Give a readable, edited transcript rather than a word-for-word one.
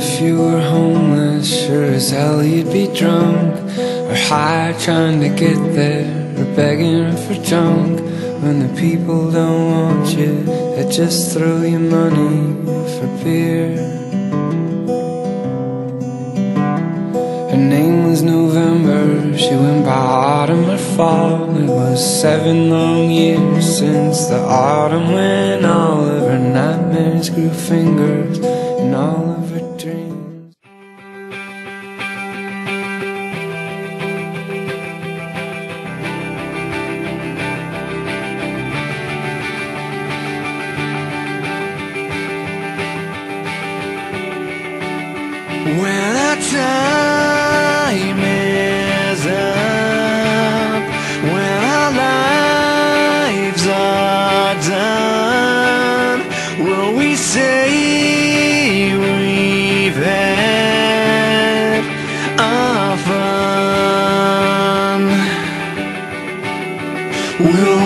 if you were homeless, sure as hell you'd be drunk or high trying to get there, or begging for junk. When the people don't want you, they just throw you money for beer. Her name was November, she went by autumn or fall. It was 7 long years since the autumn when all of her nightmares grew fingers and all of her dreams. When our time is up, when our lives are done, will we say we've had our fun? Will